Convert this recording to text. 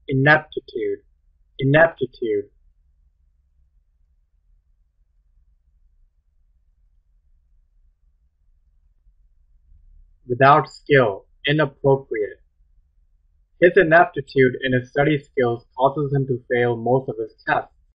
Ineptitude, ineptitude. Without skill, inappropriate. His ineptitude in his study skills causes him to fail most of his tests.